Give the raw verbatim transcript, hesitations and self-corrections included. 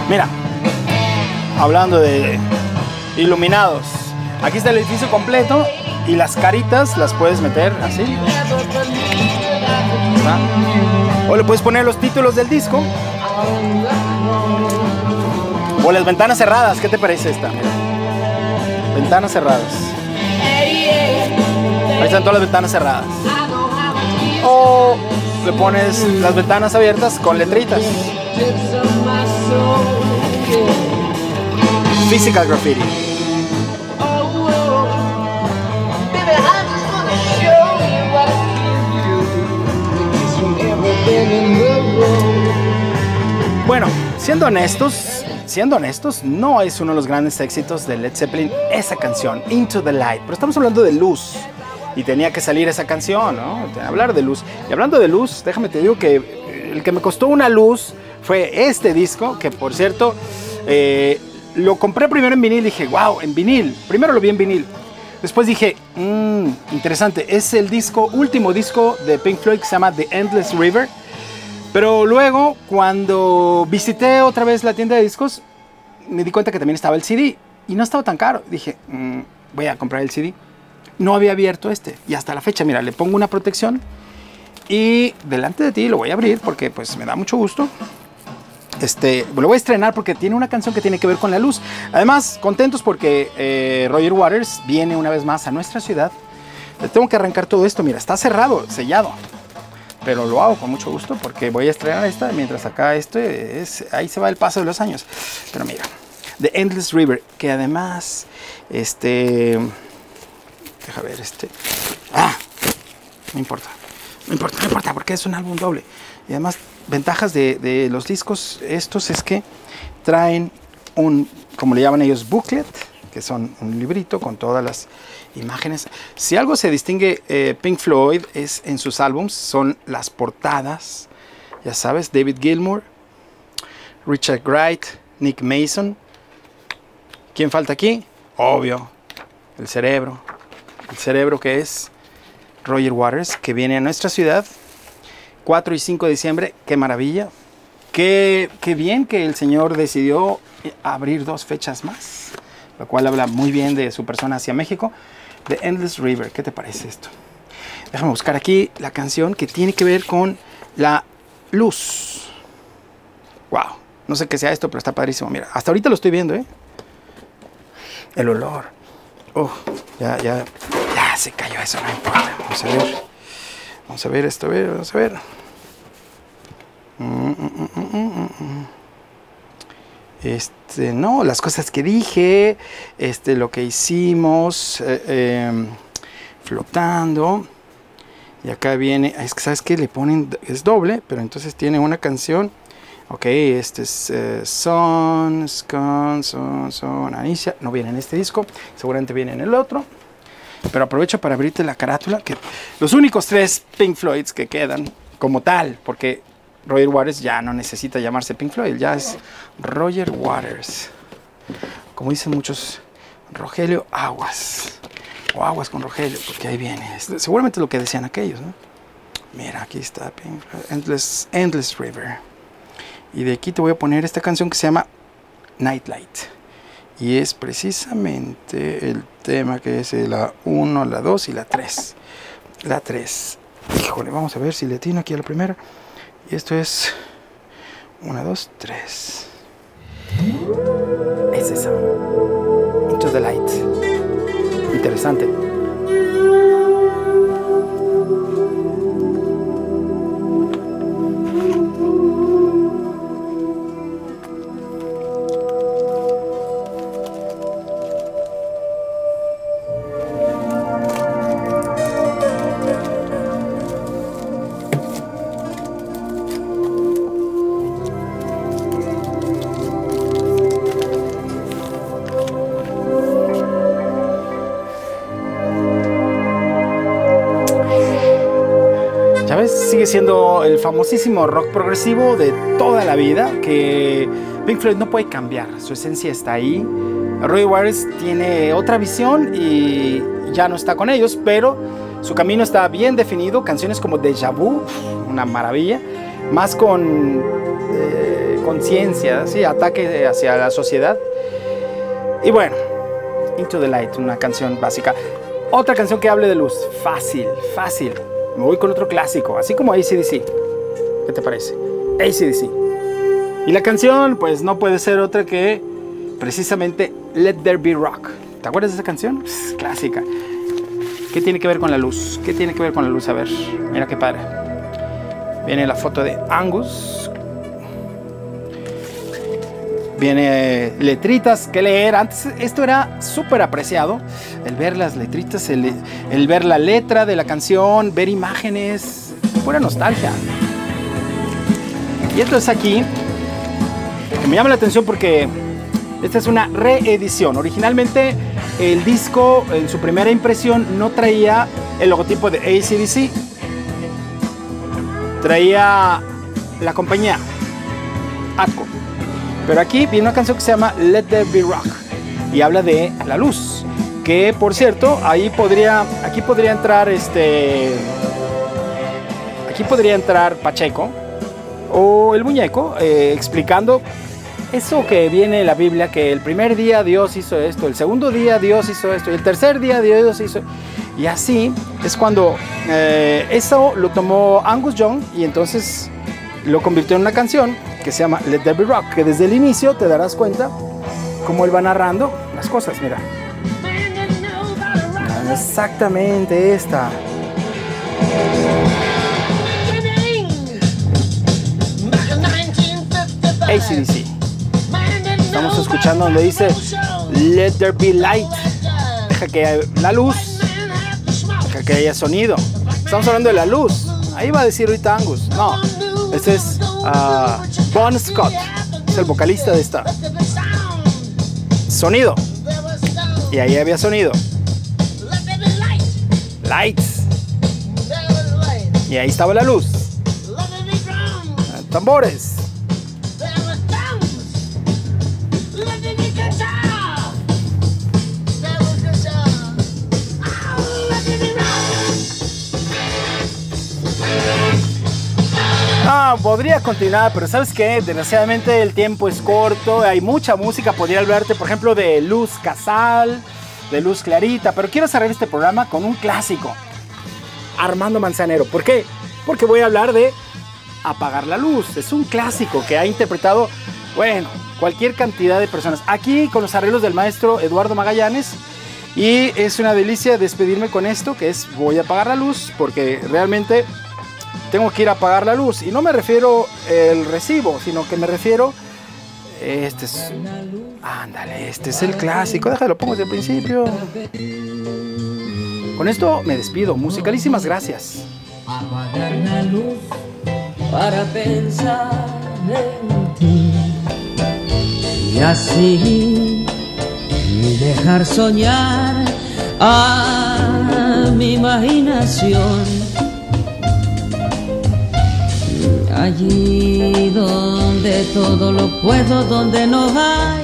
Mira, hablando de iluminados, aquí está el edificio completo y las caritas las puedes meter así. ¿Va? O le puedes poner los títulos del disco. O las ventanas cerradas. ¿Qué te parece esta? Mira. Ventanas cerradas. Ahí están todas las ventanas cerradas. O le pones las ventanas abiertas con letritas. Physical graffiti. Bueno, siendo honestos, siendo honestos, no es uno de los grandes éxitos de Led Zeppelin esa canción, Into the Light, pero estamos hablando de luz y tenía que salir esa canción, ¿no? Hablar de luz. Y hablando de luz, déjame te digo que el que me costó una luz fue este disco, que por cierto, eh, lo compré primero en vinil y dije, wow, en vinil. Primero lo vi en vinil. Después dije, mmm, interesante, es el disco, último disco de Pink Floyd que se llama The Endless River. Pero luego, cuando visité otra vez la tienda de discos, me di cuenta que también estaba el C D y no estaba tan caro. Dije, mmm, voy a comprar el C D. No había abierto este y hasta la fecha, mira, le pongo una protección y delante de ti lo voy a abrir porque pues me da mucho gusto. Este, lo voy a estrenar porque tiene una canción que tiene que ver con la luz. Además, contentos porque eh, Roger Waters viene una vez más a nuestra ciudad. Le tengo que arrancar todo esto, mira, está cerrado, sellado. Pero lo hago con mucho gusto porque voy a estrenar esta, mientras acá este es, ahí se va el paso de los años. Pero mira, The Endless River, que además, este, deja ver este, ah, no importa, no importa, no importa porque es un álbum doble. Y además, ventajas de, de los discos estos es que traen un, como le llaman ellos, booklet, que son un librito con todas las imágenes. Si algo se distingue eh, Pink Floyd es en sus álbums, son las portadas. Ya sabes, David Gilmour, Richard Wright, Nick Mason. ¿Quién falta aquí? Obvio, el cerebro. El cerebro que es Roger Waters, que viene a nuestra ciudad cuatro y cinco de diciembre. Qué maravilla. Qué, qué bien que el señor decidió abrir dos fechas más, lo cual habla muy bien de su persona hacia México. The Endless River, ¿qué te parece esto? Déjame buscar aquí la canción que tiene que ver con la luz. Wow, no sé qué sea esto, pero está padrísimo. Mira, hasta ahorita lo estoy viendo, ¿eh? El olor. Oh, ya, ya, ya se cayó eso, no importa. Vamos a ver. Vamos a ver esto, a ver, vamos a ver. Mm, mm, mm, mm, mm. Este, no, las cosas que dije, este, lo que hicimos, eh, eh, flotando. Y acá viene, es que sabes que le ponen, es doble, pero entonces tiene una canción. Ok, este es uh, Son, Son, Son, Son, Anicia. No viene en este disco, seguramente viene en el otro. Pero aprovecho para abrirte la carátula, que los únicos tres Pink Floyds que quedan como tal, porque Roger Waters ya no necesita llamarse Pink Floyd, ya es Roger Waters. Como dicen muchos, Rogelio Aguas. O Aguas con Rogelio, porque ahí viene. Seguramente lo que decían aquellos, ¿no? Mira, aquí está Pink Floyd, Endless, Endless River. Y de aquí te voy a poner esta canción que se llama Nightlight. Y es precisamente el tema que es la uno, la dos y la tres. La tres. Híjole, vamos a ver si le atino aquí a la primera. Y esto es uno, dos, tres. Es esa. Into the Light. Interesante. Sigue siendo el famosísimo rock progresivo de toda la vida, que Pink Floyd no puede cambiar, su esencia está ahí. Roger Waters tiene otra visión y ya no está con ellos, pero su camino está bien definido. Canciones como Deja Vu, una maravilla. más con eh, conciencia, ¿sí? Ataque hacia la sociedad. Y bueno, Into the Light, una canción básica. Otra canción que hable de luz, fácil, fácil. Me voy con otro clásico, así como A C D C. ¿Qué te parece? A C D C. Y la canción, pues no puede ser otra que precisamente Let There Be Rock. ¿Te acuerdas de esa canción? Pss, clásica. ¿Qué tiene que ver con la luz? ¿Qué tiene que ver con la luz? A ver, mira qué padre. Viene la foto de Angus. Viene letritas que leer. Antes esto era súper apreciado. El ver las letritas, el, el ver la letra de la canción, ver imágenes. Pura nostalgia. Y esto es aquí, que me llama la atención porque esta es una reedición. Originalmente el disco en su primera impresión no traía el logotipo de A C D C. Traía la compañía Atco. Pero aquí viene una canción que se llama Let There Be Rock y habla de la luz. Que por cierto, ahí podría, aquí podría entrar este, aquí podría entrar Pacheco o el muñeco eh, explicando eso que viene en la Biblia, que el primer día Dios hizo esto, el segundo día Dios hizo esto y el tercer día Dios hizo. Y así es cuando eh, eso lo tomó Angus Young y entonces lo convirtió en una canción que se llama Let There Be Rock, que desde el inicio te darás cuenta cómo él va narrando las cosas. Mira, exactamente esta. A C D C. Estamos escuchando donde dice Let There Be Light. Deja que haya la luz, deja que haya sonido. Estamos hablando de la luz. Ahí va a decir ahorita Angus. No, este es uh, Bon Scott, es el vocalista de esta. Sonido. Y ahí había sonido. Lights. Y ahí estaba la luz. Tambores. Ah, podría continuar, pero ¿sabes qué? Desgraciadamente el tiempo es corto, hay mucha música, podría hablarte, por ejemplo, de Luz Casal, de Luz Clarita, pero quiero cerrar este programa con un clásico, Armando Manzanero. ¿Por qué? Porque voy a hablar de Apagar la Luz. Es un clásico que ha interpretado, bueno, cualquier cantidad de personas. Aquí con los arreglos del maestro Eduardo Magallanes. Y es una delicia despedirme con esto, que es Voy a apagar la luz, porque realmente tengo que ir a apagar la luz. Y no me refiero el recibo, sino que me refiero... Este es... Ándale, este es el clásico. Déjalo, pongo desde el principio. Con esto me despido. Musicalísimas gracias. Apagar la luz para pensar en ti y así dejar soñar a mi imaginación. Allí donde todo lo puedo, donde no hay